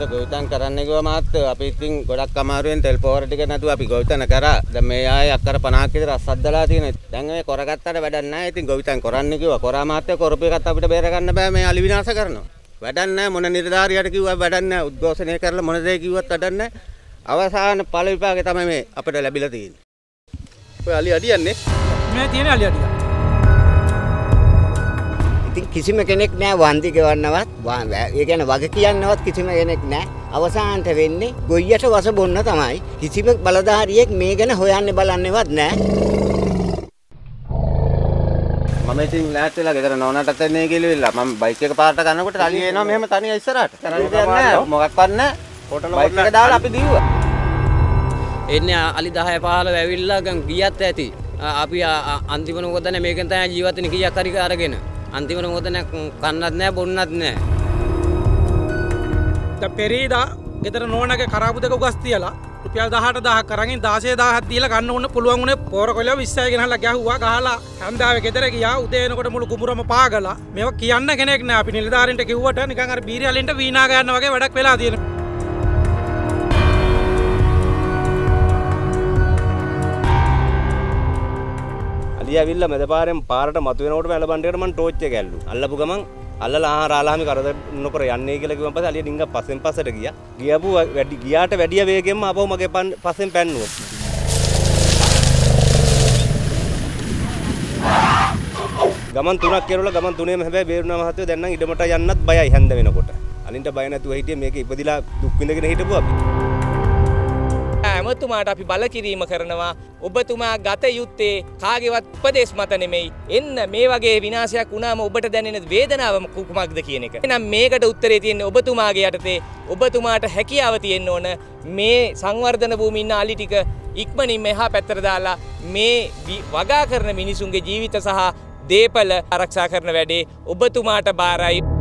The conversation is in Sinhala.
ගොවිතැන් කරන්න කිව්වා මාත් අපි ඉතින් ගොඩක් අමාරුවෙන් තෙල් පොහොර ටික නැතුව අපි ගොවිතැන කරා. දැන් මේ ආයේ අක්කර 50ක් විතර අස්සද්දලා තියෙනවා. දැන් මේ කරගත්තට වැඩක් නැහැ. ඉතින් ගොවිතැන් කරන්න කිව්වා. කරා මාත් කරපු එකත් අපිට බේර ගන්න බෑ. මේ අලි විනාශ කරනවා. වැඩක් නැහැ. මොන නිලධාරියට කිව්වා වැඩක් නැහැ. උද්ඝෝෂණය කරලා මොන දේ කිව්වත් වැඩක් නැහැ. අවසාන ඵල විපාකේ තමයි මේ අපිට ලැබිලා තියෙන්නේ. ඔය අලි අඩියන්නේ මේ තියෙන අලි අඩිය. කිසිම කෙනෙක් නැහැ වන්දි ගෙවන්නවත් ඒ කියන්නේ වග කියන්නවත් කිසිම කෙනෙක් නැහැ. අවසානට වෙන්නේ ගොයියට වස බොන්න තමයි. කිසිම බලධාරියෙක් මේ ගැන හොයන්න බලන්නේවත් නැහැ. මම ඉතින් ලෑස්ති වෙලා ගෙදර නෝනාටත් එන්නේ කියලා මම බයික් එක පාරට ගන්නකොට අලි එනවා මෙහෙම තනිය ඉස්සරහට. කරන්න දෙයක් නැහැ. මොකක්වත් නැහැ. බයික් එක දාලා අපි දීුවා. එන්නේ අලි 10 15 ඇවිල්ලා ගියත් ඇති. අපි අන්තිමට මොකද මේකෙන් තමයි ජීවත් වෙන්නේ කීයක් හරි අරගෙන. අන්තිමට මොකද කන්නත් නැහැ බොන්නත් නැහැ. දැන් පෙරීදා ගෙදර නෝනාගේ කරාබු දෙක උගස් තියලා රුපියල් 18000ක් අරගෙන 16000ක් දීලා ගන්න ඕන පුළුවන් උනේ පෝර කොල්ල 20යි ගෙනහලා ගැහුවා ගහලා හන්දාවේ ගෙදර ගියා උදේ එනකොට මුළු කුඹුරම පාගලා මේවා කියන්න කෙනෙක් නැහැ. අපි නිලධාරීන්ට කිව්වට නිකන් අර බීරියලින්ට වීණා ගන්න වගේ වැඩක් වෙලා තියෙනවා. අලිය ඇවිල්ලා මැද පාරෙන් පාරට මතු වෙනකොට වැලබණ්ඩේකට මම ටෝච් එක ඇල්ලුවා. අල්ලපු ගමන් අල්ලලා ආහාරාලාමි කරදර නොකර යන්නේ කියලා කිව්වන් පස්සේ අලිය ඩිංගක් පස්සෙන් පස්සට ගියා. ගියාට වැඩි වේගෙන්ම ආපහු මගේ පස්සෙන් පැන්නුවා. ගමන් තුනක් කෙරුවලා ගමන් තුනේම හැබැයි බේරුණා මහත්තයෝ දැන් නම් ඉඩමට යන්නත් බයයි හැන්ද වෙනකොට. අලින්ට බය නැතුව හිටියේ මේක ඉපදිලා දුක් විඳගෙන හිටපු අපි. ඇමතුමාට අපි බල කිරීම කරනවා. ඔබතුමා ගත යුත්තේ කාගේවත් උපදේශ මත නෙමෙයි. එන්න මේ වගේ විනාශයක් වුණාම ඔබට දැනෙන වේදනාව කුමක්ද කියන එක. එහෙනම් මේකට උත්තරේ තියෙන්නේ ඔබතුමාගේ යටතේ. ඔබතුමාට හැකියාව තියෙන්න ඕන මේ සංවර්ධන භූමියේ ඉන්න අලි ටික ඉක්මනින් මෙහා පැත්තට දාලා මේ වගා කරන මිනිසුන්ගේ ජීවිත සහ දේපල ආරක්ෂා කරන වැඩේ ඔබතුමාට බාරයි.